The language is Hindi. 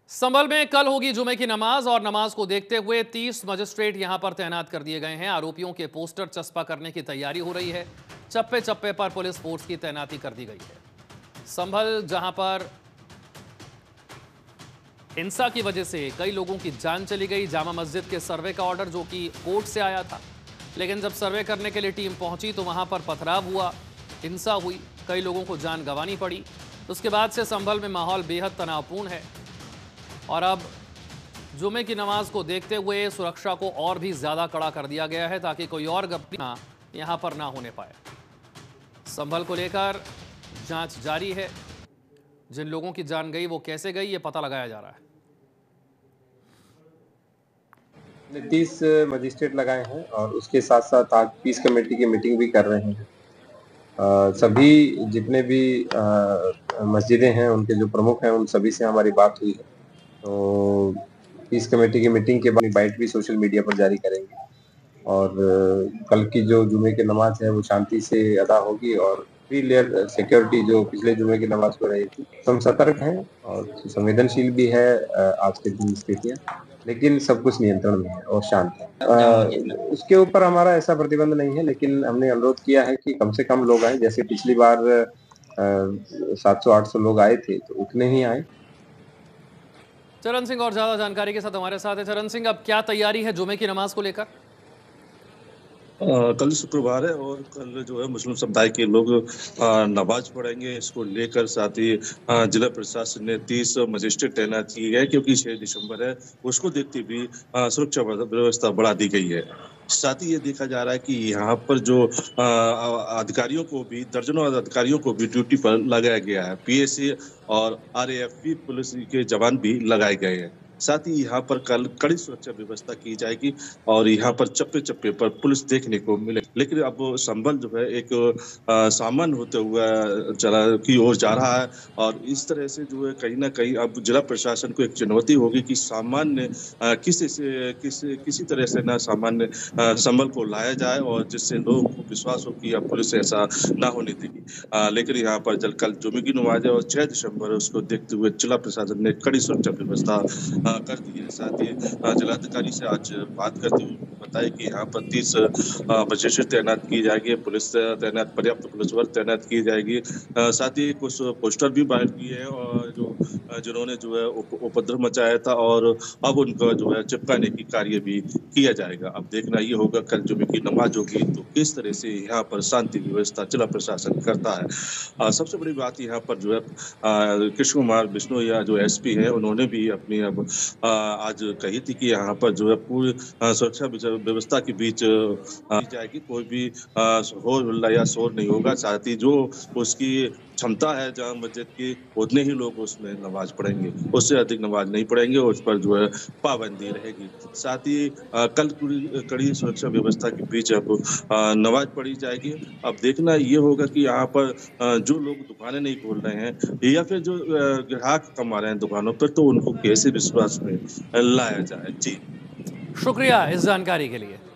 संभल में कल होगी जुमे की नमाज और नमाज को देखते हुए 30 मजिस्ट्रेट यहां पर तैनात कर दिए गए हैं। आरोपियों के पोस्टर चस्पा करने की तैयारी हो रही है। चप्पे चप्पे पर पुलिस फोर्स की तैनाती कर दी गई है। संभल जहां पर हिंसा की वजह से कई लोगों की जान चली गई। जामा मस्जिद के सर्वे का ऑर्डर जो कि कोर्ट से आया था, लेकिन जब सर्वे करने के लिए टीम पहुंची तो वहां पर पथराव हुआ, हिंसा हुई, कई लोगों को जान गंवानी पड़ी। उसके बाद से संभल में माहौल बेहद तनावपूर्ण है और अब जुमे की नमाज को देखते हुए सुरक्षा को और भी ज्यादा कड़ा कर दिया गया है ताकि कोई और घटना यहां पर ना होने पाए। संभल को लेकर जांच जारी है। जिन लोगों की जान गई वो कैसे गई ये पता लगाया जा रहा है। 30 मजिस्ट्रेट लगाए हैं और उसके साथ साथ आज पीस कमेटी की मीटिंग भी कर रहे हैं। सभी जितने भी मस्जिदें हैं उनके जो प्रमुख हैं उन सभी से हमारी बात हुई है। तो पीस कमेटी की मीटिंग के बाद बाइट भी सोशल मीडिया पर जारी करेंगे और कल की जो जुमे की नमाज है वो शांति से अदा होगी और थ्री लेयर सिक्योरिटी जो पिछले जुमे की नमाज को रही थी। तो हम सतर्क हैं और संवेदनशील भी है आज के दिन स्थितियाँ, लेकिन सब कुछ नियंत्रण में है और शांत है। उसके ऊपर हमारा ऐसा प्रतिबंध नहीं है, लेकिन हमने अनुरोध किया है कि कम से कम लोग आए। जैसे पिछली बार 700-800 लोग आए थे तो उतने ही आए। चरण सिंह और ज्यादा जानकारी के साथ हमारे साथ है। चरण सिंह, अब क्या तैयारी है जुमे की नमाज को लेकर? कल शुक्रवार है और कल जो है मुस्लिम समुदाय के लोग नमाज पढ़ेंगे। इसको लेकर साथ ही जिला प्रशासन ने 30 मजिस्ट्रेट तैनात किए गए क्योंकि 6 दिसंबर है। उसको देखते भी सुरक्षा व्यवस्था बढ़ा दी गई है। साथ ही ये देखा जा रहा है कि यहाँ पर जो अधिकारियों को भी दर्जनों अधिकारियों को भी ड्यूटी पर लगाया गया है। पीएसी और आरएएफ पुलिस के जवान भी लगाए गए हैं। साथ ही यहाँ पर कल कड़ी सुरक्षा व्यवस्था की जाएगी और यहाँ पर चप्पे चप्पे पर पुलिस देखने को मिले। लेकिन अब संभल जो है एक सामान्य होते हुए चला की ओर जा रहा है और इस तरह से जो है कहीं ना कहीं अब जिला प्रशासन को एक चुनौती होगी कि सामान्य किसी तरह से ना सामान्य संभल को लाया जाए और जिससे लोगों को विश्वास हो कि अब पुलिस ऐसा ना होने देगी। लेकिन यहाँ पर कल जुमे की नमाज है और 6 दिसंबर उसको देखते हुए जिला प्रशासन ने कड़ी सुरक्षा व्यवस्था कर दी है। साथ ही जिलाधिकारी से आज बात करते हुए बताया कि यहाँ पर 30 मजिस्ट्रेट तैनात की जाएगी, पुलिस तैनात, पर्याप्त पुलिस वर्ग तैनात की जाएगी। साथ ही कुछ पोस्टर भी बाहर किए हैं और जिन्होंने जो है उपद्रव मचाया था और अब उनका जो है चिपकाने की कार्य भी किया जाएगा। अब देखना ये होगा कल जुमे की नमाज होगी तो किस तरह से यहाँ पर शांति व्यवस्था जिला प्रशासन करता है। सबसे बड़ी बात यहाँ पर जो है कृष्ण कुमार बिश्नोई या जो एसपी है उन्होंने भी अपनी अब आज कही थी कि यहाँ पर जो है पूरी सुरक्षा व्यवस्था के बीच जाएगी, कोई भी हो हल्ला या शोर नहीं होगा। साथ ही जो उसकी क्षमता है जहाँ मस्जिद की उतने ही लोग उसमें नमाज पढ़ेंगे, उससे अधिक नमाज नहीं पढ़ेंगे। उस पर जो है पाबंदी रहेगी। साथ ही कल कड़ी सुरक्षा व्यवस्था के बीच अब नमाज पढ़ी जाएगी। अब देखना ये होगा कि यहाँ पर जो लोग दुकानें नहीं खोल रहे हैं या फिर जो ग्राहक कम आ रहे हैं दुकानों पर, तो उनको कैसे विश्वास में लाया जाए। जी शुक्रिया इस जानकारी के लिए।